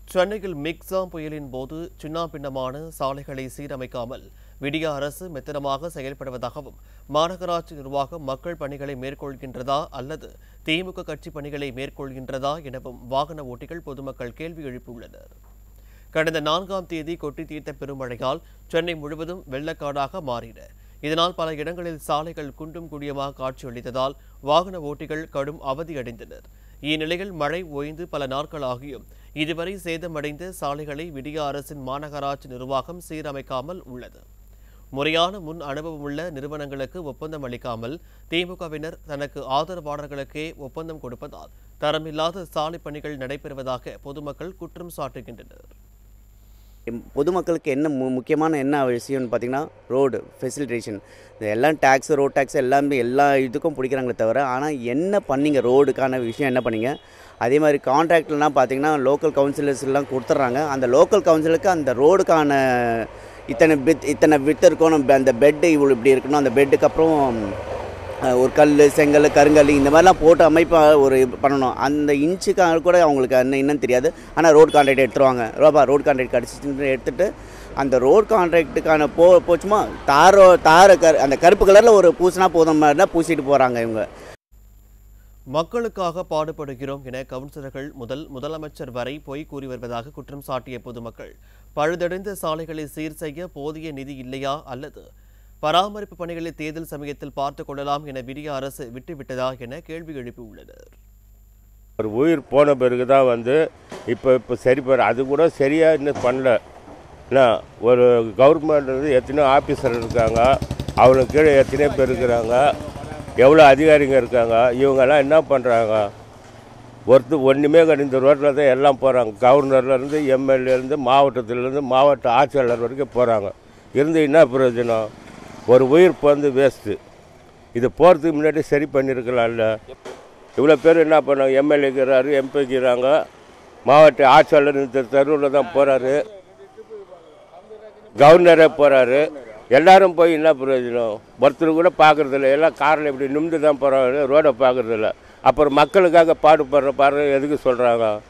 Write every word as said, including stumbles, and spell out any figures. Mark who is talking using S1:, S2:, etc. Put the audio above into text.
S1: சென்னையில் மிக்ஸாம் புயலின் போது சின்னாபின்னமான சாலைகளை சீரமைக்காமல் விடிய அரசு மெத்தனமாக செயல்படுவதாகவும் மாநகராட்சி நிர்வாகம் மக்கள் பணிகளை மேற்கொள்கின்றதா அல்லது திமுக கட்சி பணிகளை மேற்கொள்கின்றதா எனவும் வாகன ஓட்டிகள் பொதுமக்கள் கேள்வி எழுப்பியுள்ளனர். கடந்த நான்காம் தேதி கொட்டி தீர்த்த பெருமழையால் சென்னை முழுவதும் வெள்ளக்காடாக மாறின. இதனால் பல இடங்களில் சாலைகள் குண்டும் குழியமாக காட்சியளித்ததால் வாகன ஓட்டிகள் கடும் அவதியடைந்தனர். இந்நிலையில் மழை ஓய்ந்து பல நாட்கள் ஆகியும் இதுவரை சேதமடைந்த சாலைகளை விடிய அரசின் மாநகராட்சி நிர்வாகம் சீரமைக்காமல் உள்ளது. முறையான முன் அனுபவம் உள்ள நிறுவனங்களுக்கு ஒப்பந்தம் அளிக்காமல் திமுகவினர் தனக்கு ஆதரவாளர்களுக்கே ஒப்பந்தம் கொடுப்பதால் தரமில்லாத சாலை பணிகள் நடைபெறுவதாக பொதுமக்கள் குற்றம் சாட்டுகின்றனர்.
S2: பொதுமக்களுக்கு என்ன மு முக்கியமான என்ன விஷயம்னு பார்த்தீங்கன்னா ரோடு ஃபெசிலிட்டேஷன். எல்லாம் டேக்ஸ் ரோட் டேக்ஸ் எல்லாமே எல்லா இதுக்கும் பிடிக்கிறாங்களே தவிர ஆனால் என்ன பண்ணிங்க ரோடுக்கான விஷயம் என்ன பண்ணிங்க. அதே மாதிரி கான்ட்ராக்ட்லாம் பார்த்தீங்கன்னா லோக்கல் கவுன்சிலர்ஸ்லாம் கொடுத்துட்றாங்க. அந்த லோக்கல் கவுன்சிலுக்கு அந்த ரோடுக்கான இத்தனை பெட் இத்தனை விட்டு இருக்கணும், அந்த பெட்டு இவ்வளோ இப்படி இருக்கணும், அந்த பெட்டுக்கு அப்புறம் ஒரு கல் செங்கல் கருங்கல் இந்த மாதிரிலாம் போட்டு அமைப்பாக ஒரு பண்ணணும். அந்த இன்ச்சுக்காக கூட அவங்களுக்கு என்ன என்னன்னு தெரியாது. ஆனால் ரோடு கான்ட்ராக்ட் எடுத்துருவாங்க. ரோபா ரோடு கான்ட்ராக்ட் கிடச்சிட்டு எடுத்துகிட்டு அந்த ரோடு கான்ட்ராக்டுக்கான போ போச்சுமா தாரோ தார கரு அந்த கருப்பு கலரில் ஒரு பூசினா போதும் மாதிரி தான் பூசிட்டு போகிறாங்க இவங்க.
S1: மக்களுக்காக பாடுபடுகிறோம் என கவுன்சிலர்கள் முதல் முதலமைச்சர் வரை பொய் கூறி வருவதாக குற்றம் சாட்டிய பொதுமக்கள் பழுதடைந்த சாலைகளை சீர் செய்ய போதிய நிதி இல்லையா அல்லது பராமரிப்பு பணிகளை தேர்தல் சமயத்தில் பார்த்துக் கொள்ளலாம் என விடிய அரசு விட்டுவிட்டதா என கேள்வி எழுப்பியுள்ளனர்.
S3: ஒரு உயிர் போன பிறகு தான் வந்து இப்போ இப்போ சரி பண்ண அது கூட சரியாக இன்னும் பண்ணல. என்ன ஒரு கவர்மெண்ட் வந்து எத்தனையோ ஆஃபீஸர் இருக்காங்க, அவங்களுக்கு கீழே எத்தனையோ பேர் இருக்கிறாங்க, எவ்வளோ அதிகாரிங்க இருக்காங்க. இவங்கெல்லாம் என்ன பண்ணுறாங்க? ஒருத்தர் ஒன்றுமே கிடையாது. இந்த ரோட்டில் தான் எல்லாம் போகிறாங்க. கவர்னர்லேருந்து எம்எல்ஏலேருந்து மாவட்டத்திலேருந்து மாவட்ட ஆட்சியாளர் வரைக்கும் போகிறாங்க. இருந்து என்ன பிரயோஜனம்? ஒரு உயிர் வந்து வேஸ்ட்டு. இது போகிறதுக்கு முன்னாடி சரி பண்ணியிருக்கலாம்ல. இவ்வளோ பேர் என்ன பண்ணாங்க? எம்எல்ஏக்கிறாரு, எம்பிக்கிறாங்க, மாவட்ட ஆட்சியாளர் இந்த தெருவில் தான் போகிறாரு, கவர்னரே போகிறாரு. எல்லாரும் போய் என்ன பிரயோஜனம்? ஒருத்தர் கூட பார்க்குறதில்ல. எல்லாம் காரில் இப்படி நிமிந்து தான் போகிறாங்க, ரோடை பார்க்குறதில்ல. அப்புறம் மக்களுக்காக பாடுபடுற பாரு எதுக்கு சொல்கிறாங்க?